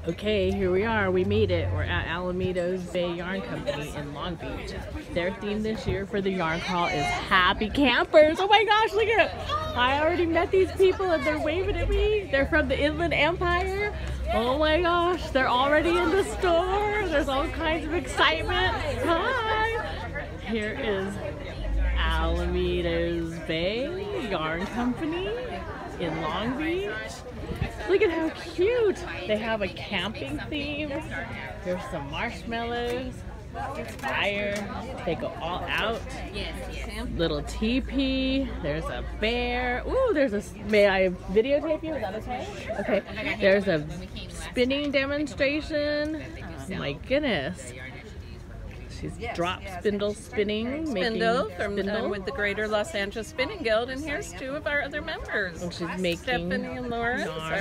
Okay, here we are. We made it. We're at Alamitos Bay Yarn Company in Long Beach. Their theme this year for the yarn crawl is Happy Campers. Oh my gosh, look at it. I already met these people and they're waving at me. They're from the Inland Empire. Oh my gosh, they're already in the store. There's all kinds of excitement. Hi. Here is Alamitos Bay Yarn Company in Long Beach. Look at how cute! They have a camping theme. There's some marshmallows, fire. They go all out. Little teepee. There's a bear. Ooh, there's a. May I videotape you? Is that okay? Okay. There's a spinning demonstration. Oh my goodness. She's drop spindle spinning. Spindle from with the Greater Los Angeles Spinning Guild, and here's two of our other members. And she's making Stephanie and Laura.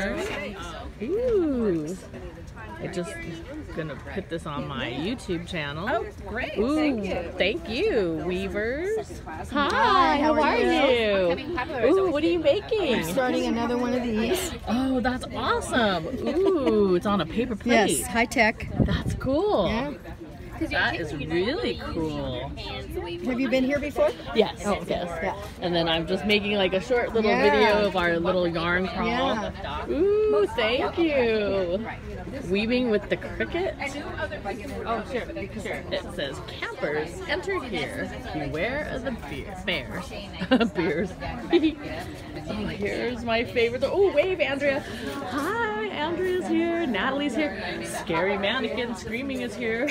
Ooh. I'm just gonna put this on my YouTube channel. Oh, great! Ooh, thank you, weavers. Hi, how are you? Ooh, what are you making? I'm starting another one of these. Oh, that's awesome. Ooh, it's on a paper plate. Yes, high tech. That's cool. Yeah. That is really cool. Have you been here before? Yes, oh, yes. Yeah. And then I'm just making like a short little video of our little yarn crawl. Yeah. Ooh, thank you. Weaving with the cricket. Oh, sure. It says, campers, enter here. Beware of the bears. Beers. Oh, here's my favorite. Oh, wave, Andrea. Hi, Andrea's here. Natalie's here. Scary mannequin screaming is here.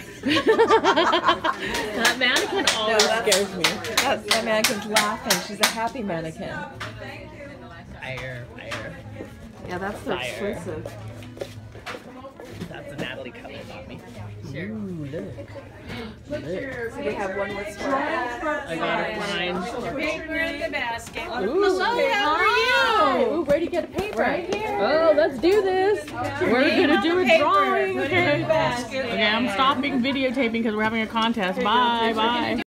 That mannequin always scares me. That mannequin's laughing. She's a happy mannequin. Fire, fire. Yeah, that's so exclusive. That's a Natalie color on me. Ooh, look. Look. So they have one with stripes. I gotta find. Paper in the basket. Ooh, hello, how are you? Ooh, where do you get a paper? Right here. Oh, let's do this. We're gonna do a drawing. Okay. Okay, I'm stopping videotaping because we're having a contest. Bye, bye.